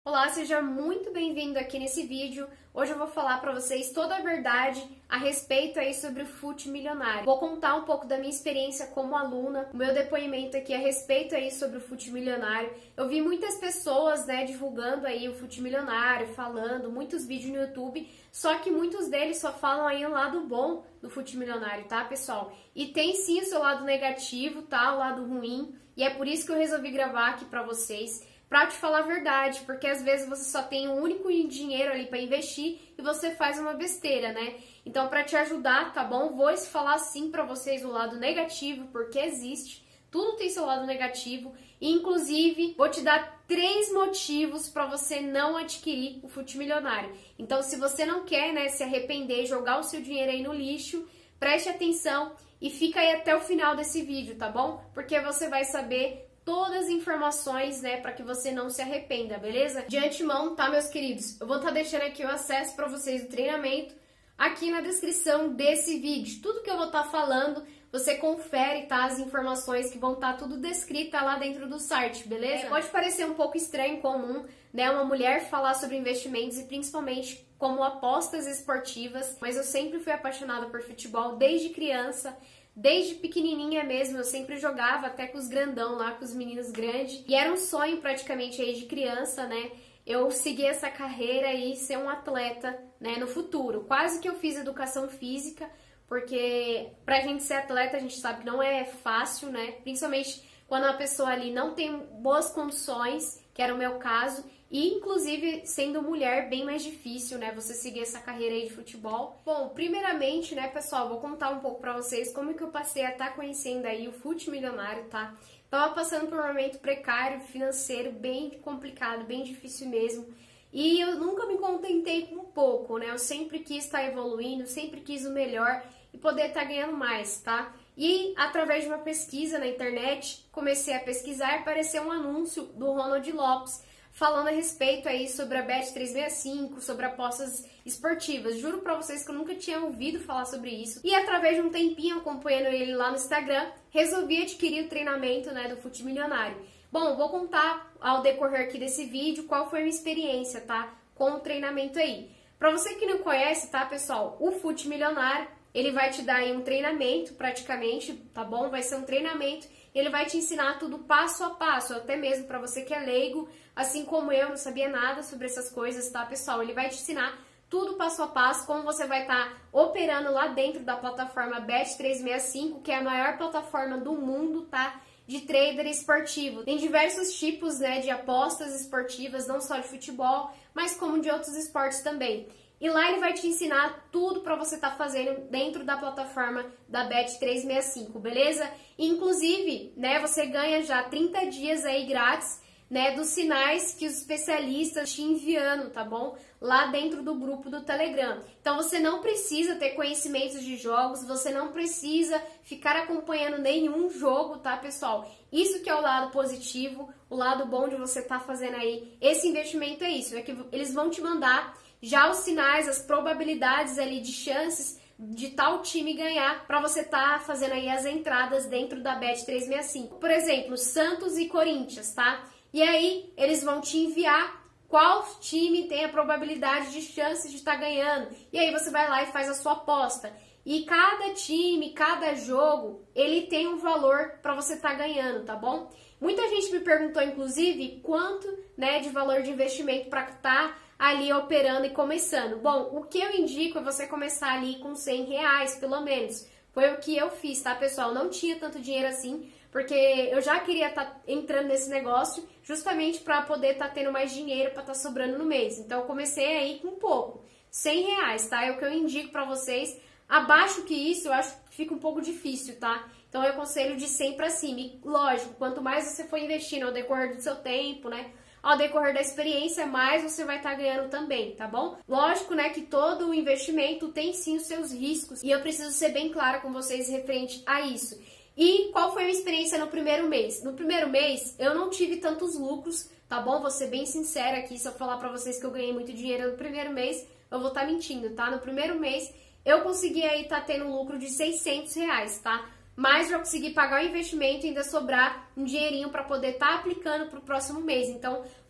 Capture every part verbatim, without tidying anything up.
Olá, seja muito bem-vindo aqui nesse vídeo. Hoje eu vou falar para vocês toda a verdade a respeito aí sobre o Fute Milionário. Vou contar um pouco da minha experiência como aluna, o meu depoimento aqui a respeito aí sobre o Fute Milionário. Eu vi muitas pessoas, né, divulgando aí o Fute Milionário, falando, muitos vídeos no YouTube, só que muitos deles só falam aí o lado bom do Fute Milionário, tá, pessoal? E tem sim o seu lado negativo, tá, o lado ruim, e é por isso que eu resolvi gravar aqui para vocês. Pra te falar a verdade, porque às vezes você só tem um único dinheiro ali para investir e você faz uma besteira, né? Então, para te ajudar, tá bom? Vou falar sim para vocês o lado negativo, porque existe. Tudo tem seu lado negativo. E, inclusive, vou te dar três motivos para você não adquirir o Fute Milionário. Então, se você não quer, né, se arrepender, jogar o seu dinheiro aí no lixo, preste atenção e fica aí até o final desse vídeo, tá bom? Porque você vai saber todas as informações, né, para que você não se arrependa, beleza? De antemão, tá, meus queridos? Eu vou estar tá deixando aqui o acesso para vocês do treinamento aqui na descrição desse vídeo. Tudo que eu vou estar tá falando, você confere, tá? As informações que vão estar tá tudo descrita lá dentro do site, beleza? É, pode parecer um pouco estranho, comum, né, uma mulher falar sobre investimentos e principalmente como apostas esportivas, mas eu sempre fui apaixonada por futebol desde criança. Desde pequenininha mesmo, eu sempre jogava até com os grandão lá, com os meninos grandes. E era um sonho praticamente aí de criança, né? Eu segui essa carreira e ser um atleta, né, no futuro. Quase que eu fiz educação física, porque pra gente ser atleta a gente sabe que não é fácil, né? Principalmente quando a pessoa ali não tem boas condições, que era o meu caso. E, inclusive, sendo mulher, bem mais difícil, né, você seguir essa carreira aí de futebol. Bom, primeiramente, né, pessoal, vou contar um pouco pra vocês como que eu passei a estar conhecendo aí o Fute Milionário, tá? Tava passando por um momento precário, financeiro, bem complicado, bem difícil mesmo. E eu nunca me contentei com pouco, né? Eu sempre quis estar evoluindo, sempre quis o melhor e poder estar ganhando mais, tá? E, através de uma pesquisa na internet, comecei a pesquisar e apareceu um anúncio do Ronald Lopes, falando a respeito aí sobre a Bet trezentos e sessenta e cinco, sobre apostas esportivas. Juro pra vocês que eu nunca tinha ouvido falar sobre isso. E através de um tempinho acompanhando ele lá no Instagram, resolvi adquirir o treinamento, né, do Fute Milionário. Bom, vou contar ao decorrer aqui desse vídeo qual foi a minha experiência, tá, com o treinamento aí. Pra você que não conhece, tá, pessoal, o Fute Milionário, ele vai te dar aí um treinamento praticamente, tá bom? Vai ser um treinamento. Ele vai te ensinar tudo passo a passo, até mesmo para você que é leigo, assim como eu, não sabia nada sobre essas coisas, tá, pessoal? Ele vai te ensinar tudo passo a passo, como você vai estar tá operando lá dentro da plataforma Bet trezentos e sessenta e cinco, que é a maior plataforma do mundo, tá? De trader esportivo. Tem diversos tipos, né, de apostas esportivas, não só de futebol, mas como de outros esportes também. E lá ele vai te ensinar tudo para você estar tá fazendo dentro da plataforma da Bet trezentos e sessenta e cinco, beleza? E, inclusive, né, você ganha já trinta dias aí grátis, né, dos sinais que os especialistas te enviando, tá bom? Lá dentro do grupo do Telegram. Então você não precisa ter conhecimentos de jogos, você não precisa ficar acompanhando nenhum jogo, tá, pessoal? Isso que é o lado positivo, o lado bom de você estar tá fazendo aí esse investimento é isso, é que eles vão te mandar já os sinais, as probabilidades ali de chances de tal time ganhar para você tá fazendo aí as entradas dentro da Bet trezentos e sessenta e cinco. Por exemplo, Santos e Corinthians, tá? E aí eles vão te enviar qual time tem a probabilidade de chance de estar tá ganhando. E aí você vai lá e faz a sua aposta. E cada time, cada jogo, ele tem um valor para você estar tá ganhando, tá bom? Muita gente me perguntou, inclusive, quanto, né, de valor de investimento para estar tá ali operando e começando. Bom, o que eu indico é você começar ali com cem reais, pelo menos. Foi o que eu fiz, tá, pessoal? Não tinha tanto dinheiro assim, porque eu já queria estar tá entrando nesse negócio justamente para poder estar tá tendo mais dinheiro para estar tá sobrando no mês. Então, eu comecei aí com pouco, cem reais, tá? É o que eu indico para vocês. Abaixo que isso, eu acho que fica um pouco difícil, tá? Então, eu aconselho de cem para cima. E, lógico, quanto mais você for investindo ao decorrer do seu tempo, né? Ao decorrer da experiência, mais você vai estar tá ganhando também, tá bom? Lógico, né, que todo o investimento tem sim os seus riscos e eu preciso ser bem clara com vocês referente a isso. E qual foi a minha experiência no primeiro mês? No primeiro mês, eu não tive tantos lucros, tá bom? Vou ser bem sincera aqui, se eu falar pra vocês que eu ganhei muito dinheiro no primeiro mês, eu vou estar tá mentindo, tá? No primeiro mês, eu consegui aí estar tá tendo um lucro de seiscentos reais, tá? Mas já consegui pagar o investimento e ainda sobrar um dinheirinho para poder estar tá aplicando para o próximo mês. Então,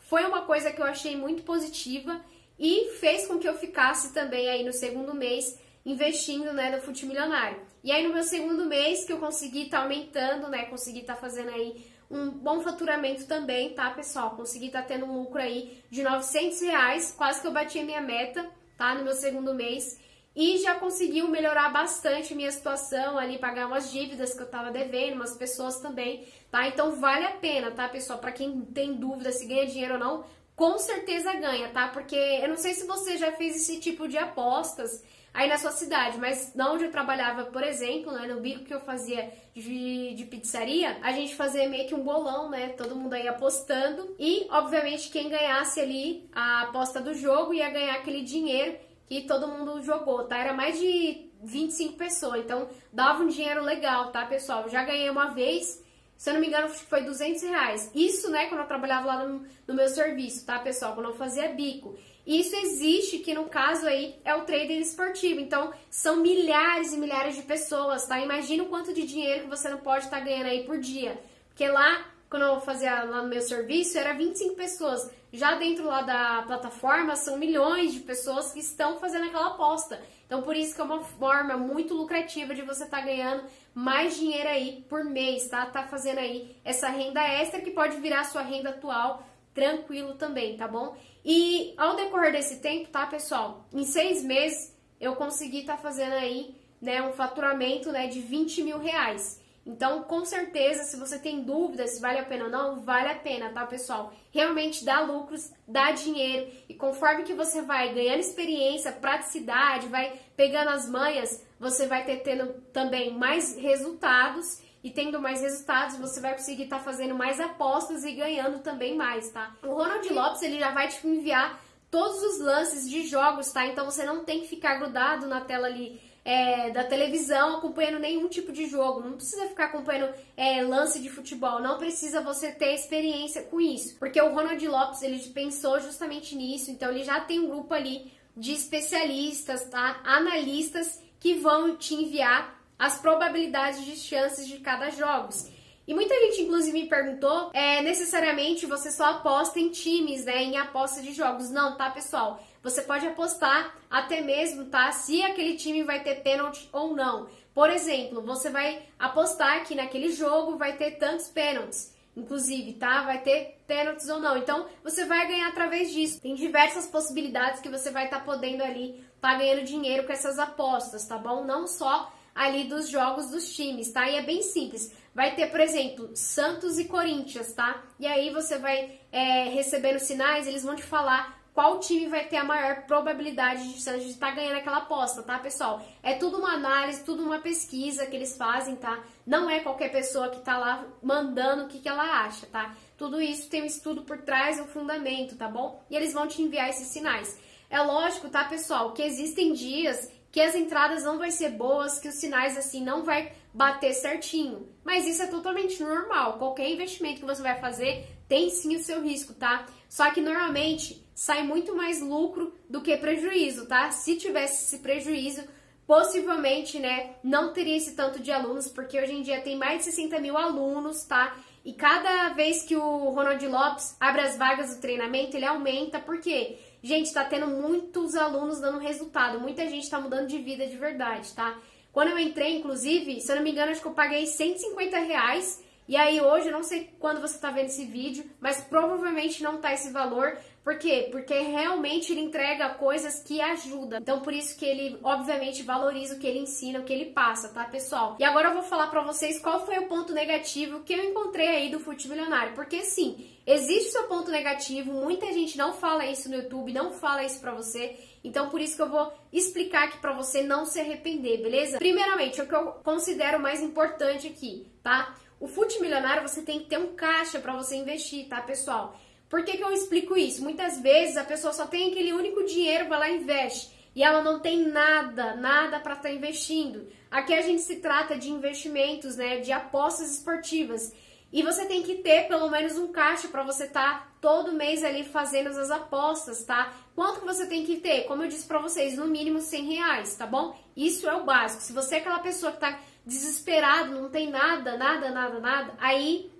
foi uma coisa que eu achei muito positiva e fez com que eu ficasse também aí no segundo mês investindo, né, no Fute Milionário. E aí no meu segundo mês que eu consegui estar tá aumentando, né, consegui estar tá fazendo aí um bom faturamento também, tá, pessoal? Consegui estar tá tendo um lucro aí de novecentos reais, quase que eu bati a minha meta, tá, no meu segundo mês. E já conseguiu melhorar bastante minha situação ali, pagar umas dívidas que eu tava devendo, umas pessoas também, tá? Então vale a pena, tá, pessoal? Pra quem tem dúvida se ganha dinheiro ou não, com certeza ganha, tá? Porque eu não sei se você já fez esse tipo de apostas aí na sua cidade, mas na onde eu trabalhava, por exemplo, né, no bico que eu fazia de, de pizzaria, a gente fazia meio que um bolão, né? Todo mundo aí apostando e, obviamente, quem ganhasse ali a aposta do jogo ia ganhar aquele dinheiro que todo mundo jogou, tá? Era mais de vinte e cinco pessoas, então dava um dinheiro legal, tá, pessoal? Eu já ganhei uma vez, se eu não me engano, foi duzentos reais. Isso, né, quando eu trabalhava lá no, no meu serviço, tá, pessoal? Quando eu fazia bico. Isso existe, que no caso aí é o trader esportivo. Então, são milhares e milhares de pessoas, tá? Imagina o quanto de dinheiro que você não pode estar ganhando aí por dia. Porque lá, quando eu fazia lá no meu serviço, era vinte e cinco pessoas. Já dentro lá da plataforma, são milhões de pessoas que estão fazendo aquela aposta. Então, por isso que é uma forma muito lucrativa de você estar ganhando mais dinheiro aí por mês, tá? Tá fazendo aí essa renda extra que pode virar sua renda atual tranquilo também, tá bom? E ao decorrer desse tempo, tá, pessoal? Em seis meses, eu consegui estar fazendo aí, né, um faturamento, né, de vinte mil reais. Então, com certeza, se você tem dúvidas se vale a pena ou não, vale a pena, tá, pessoal? Realmente dá lucros, dá dinheiro. E conforme que você vai ganhando experiência, praticidade, vai pegando as manhas, você vai ter tendo também mais resultados. E tendo mais resultados, você vai conseguir estar fazendo mais apostas e ganhando também mais, tá? O Ronald Lopes, ele já vai te enviar todos os lances de jogos, tá? Então, você não tem que ficar grudado na tela ali É, da televisão acompanhando nenhum tipo de jogo, não precisa ficar acompanhando é, lance de futebol, não precisa você ter experiência com isso, porque o Ronald Lopes, ele pensou justamente nisso, então ele já tem um grupo ali de especialistas, tá? Analistas que vão te enviar as probabilidades de chances de cada jogo. E muita gente, inclusive, me perguntou, é, necessariamente você só aposta em times, né, em aposta de jogos. Não, tá, pessoal? Você pode apostar até mesmo, tá, se aquele time vai ter pênalti ou não. Por exemplo, você vai apostar que naquele jogo vai ter tantos pênaltis, inclusive, tá? Vai ter pênaltis ou não. Então, você vai ganhar através disso. Tem diversas possibilidades que você vai estar tá podendo ali, tá ganhando dinheiro com essas apostas, tá bom? Não só ali dos jogos dos times, tá? E é bem simples. Vai ter, por exemplo, Santos e Corinthians, tá? E aí você vai é, recebendo sinais, eles vão te falar qual time vai ter a maior probabilidade de estar ganhando aquela aposta, tá, pessoal? É tudo uma análise, tudo uma pesquisa que eles fazem, tá? Não é qualquer pessoa que tá lá mandando o que, que ela acha, tá? Tudo isso tem um estudo por trás, um fundamento, tá bom? E eles vão te enviar esses sinais. É lógico, tá, pessoal, que existem dias que as entradas não vai ser boas, que os sinais, assim, não vai bater certinho. Mas isso é totalmente normal. Qualquer investimento que você vai fazer tem sim o seu risco, tá? Só que normalmente sai muito mais lucro do que prejuízo, tá? Se tivesse esse prejuízo, possivelmente, né, não teria esse tanto de alunos, porque hoje em dia tem mais de sessenta mil alunos, tá? E cada vez que o Ronald Lopes abre as vagas do treinamento, ele aumenta, por quê? Gente, tá tendo muitos alunos dando resultado, muita gente tá mudando de vida de verdade, tá? Quando eu entrei, inclusive, se eu não me engano, acho que eu paguei cento e cinquenta reais, e aí hoje, eu não sei quando você tá vendo esse vídeo, mas provavelmente não tá esse valor. Por quê? Porque realmente ele entrega coisas que ajudam. Então, por isso que ele, obviamente, valoriza o que ele ensina, o que ele passa, tá, pessoal? E agora eu vou falar pra vocês qual foi o ponto negativo que eu encontrei aí do Fute Milionário. Porque, sim, existe o seu ponto negativo, muita gente não fala isso no YouTube, não fala isso pra você. Então, por isso que eu vou explicar aqui pra você não se arrepender, beleza? Primeiramente, o que eu considero mais importante aqui, tá? O Fute Milionário, você tem que ter um caixa pra você investir, tá, pessoal? Por que que eu explico isso? Muitas vezes a pessoa só tem aquele único dinheiro, vai lá e investe. E ela não tem nada, nada para estar investindo. Aqui a gente se trata de investimentos, né, de apostas esportivas. E você tem que ter pelo menos um caixa para você estar tá todo mês ali fazendo as apostas, tá? Quanto que você tem que ter? Como eu disse para vocês, no mínimo cem reais, tá bom? Isso é o básico. Se você é aquela pessoa que tá desesperado, não tem nada, nada, nada, nada, aí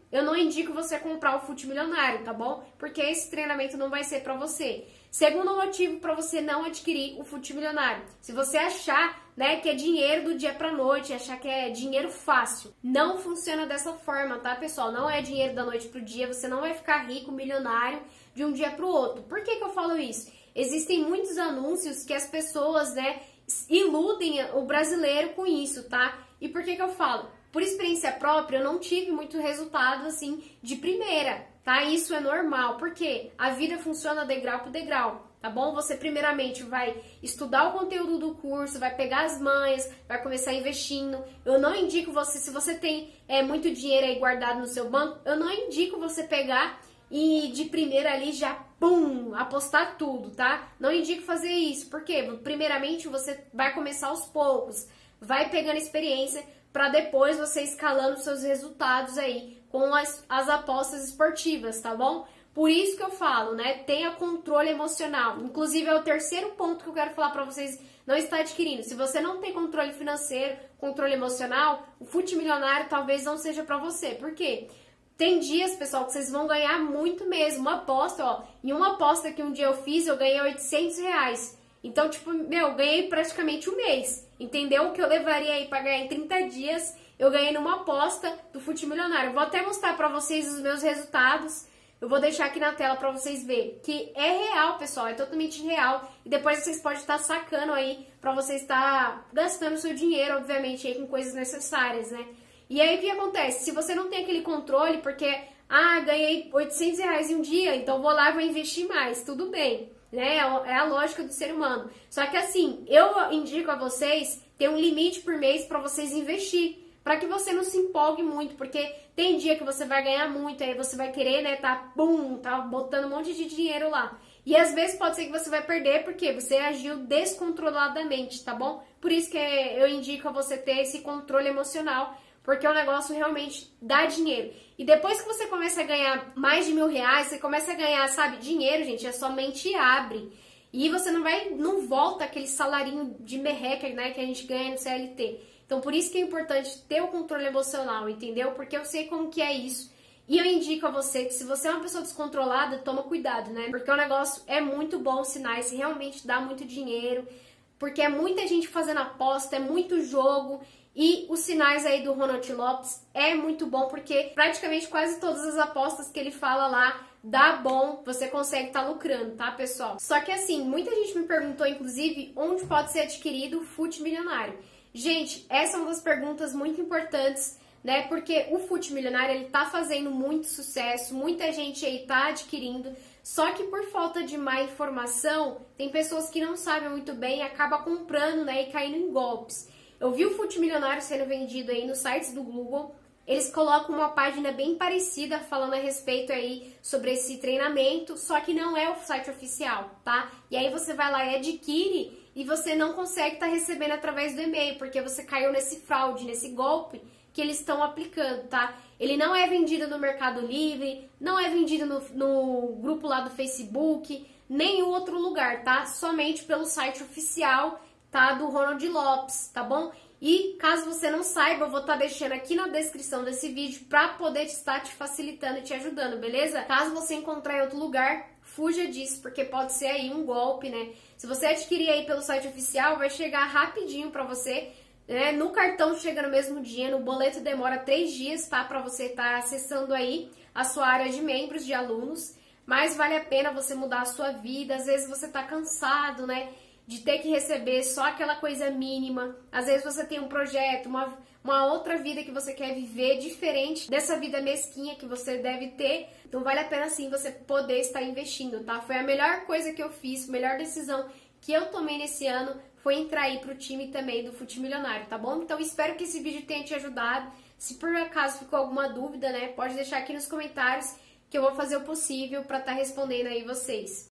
eu não indico você comprar o Fute Milionário, tá bom? Porque esse treinamento não vai ser pra você. Segundo motivo para você não adquirir o Fute Milionário. Se você achar, né, que é dinheiro do dia pra noite, achar que é dinheiro fácil, não funciona dessa forma, tá, pessoal? Não é dinheiro da noite pro dia, você não vai ficar rico, milionário de um dia pro outro. Por que que eu falo isso? Existem muitos anúncios que as pessoas, né, iludem o brasileiro com isso, tá? E por que que eu falo? Por experiência própria, eu não tive muito resultado, assim, de primeira, tá? Isso é normal, porque a vida funciona degrau por degrau, tá bom? Você primeiramente vai estudar o conteúdo do curso, vai pegar as manhas, vai começar investindo. Eu não indico você, se você tem é, muito dinheiro aí guardado no seu banco, eu não indico você pegar e de primeira ali já, pum, apostar tudo, tá? Não indico fazer isso, porque primeiramente você vai começar aos poucos, vai pegando experiência, para depois você escalando seus resultados aí com as, as apostas esportivas, tá bom? Por isso que eu falo, né? Tenha controle emocional. Inclusive, é o terceiro ponto que eu quero falar para vocês não estar adquirindo. Se você não tem controle financeiro, controle emocional, o Fute Milionário talvez não seja para você. Por quê? Tem dias, pessoal, que vocês vão ganhar muito mesmo. Uma aposta, ó. Em uma aposta que um dia eu fiz, eu ganhei oitocentos reais. Então, tipo, meu, ganhei praticamente um mês. Entendeu? O que eu levaria aí pra ganhar em trinta dias, eu ganhei numa aposta do Fute Milionário. Eu vou até mostrar pra vocês os meus resultados. Eu vou deixar aqui na tela pra vocês verem. Que é real, pessoal. É totalmente real. E depois vocês podem estar sacando aí pra você estar gastando seu dinheiro, obviamente, aí com coisas necessárias, né? E aí, o que acontece? Se você não tem aquele controle, porque, ah, ganhei oitocentos reais em um dia, então vou lá e vou investir mais. Tudo bem. Né? É a lógica do ser humano. Só que assim, eu indico a vocês ter um limite por mês para vocês investir, para que você não se empolgue muito, porque tem dia que você vai ganhar muito, aí você vai querer, né, tá, bum, tá botando um monte de dinheiro lá. E às vezes pode ser que você vai perder porque você agiu descontroladamente, tá bom? Por isso que eu indico a você ter esse controle emocional, porque o negócio realmente dá dinheiro. E depois que você começa a ganhar mais de mil reais, você começa a ganhar, sabe, dinheiro, gente, a sua mente abre. E você não vai, não volta aquele salarinho de merreca, né, que a gente ganha no C L T. Então, por isso que é importante ter o controle emocional, entendeu? Porque eu sei como que é isso. E eu indico a você que se você é uma pessoa descontrolada, toma cuidado, né? Porque o negócio é muito bom, os sinais realmente dá muito dinheiro. Porque é muita gente fazendo aposta, é muito jogo. E os sinais aí do Ronald Lopes é muito bom, porque praticamente quase todas as apostas que ele fala lá dá bom, você consegue estar tá lucrando, tá, pessoal? Só que assim, muita gente me perguntou, inclusive, onde pode ser adquirido o Fute Milionário. Gente, essa é uma das perguntas muito importantes, né? Porque o Fute Milionário, ele tá fazendo muito sucesso, muita gente aí tá adquirindo, só que por falta de má informação, tem pessoas que não sabem muito bem e acabam comprando, né, e caindo em golpes. Eu vi o Fute Milionário sendo vendido aí nos sites do Google. Eles colocam uma página bem parecida falando a respeito aí sobre esse treinamento, só que não é o site oficial, tá? E aí você vai lá e adquire e você não consegue estar tá recebendo através do e-mail, porque você caiu nesse fraude, nesse golpe que eles estão aplicando, tá? Ele não é vendido no Mercado Livre, não é vendido no, no grupo lá do Facebook, nem em outro lugar, tá? Somente pelo site oficial, tá, do Ronald Lopes, tá bom? E caso você não saiba, eu vou estar tá deixando aqui na descrição desse vídeo para poder estar te facilitando e te ajudando, beleza? Caso você encontrar em outro lugar, fuja disso, porque pode ser aí um golpe, né? Se você adquirir aí pelo site oficial, vai chegar rapidinho para você, né? No cartão chega no mesmo dia, no boleto demora três dias, tá? Para você estar tá acessando aí a sua área de membros, de alunos, mas vale a pena você mudar a sua vida. Às vezes você tá cansado, né, de ter que receber só aquela coisa mínima. Às vezes você tem um projeto, uma, uma outra vida que você quer viver diferente dessa vida mesquinha que você deve ter. Então vale a pena sim você poder estar investindo, tá? Foi a melhor coisa que eu fiz, a melhor decisão que eu tomei nesse ano foi entrar aí pro time também do Fute Milionário, tá bom? Então espero que esse vídeo tenha te ajudado. Se por acaso ficou alguma dúvida, né, pode deixar aqui nos comentários que eu vou fazer o possível para estar respondendo aí vocês.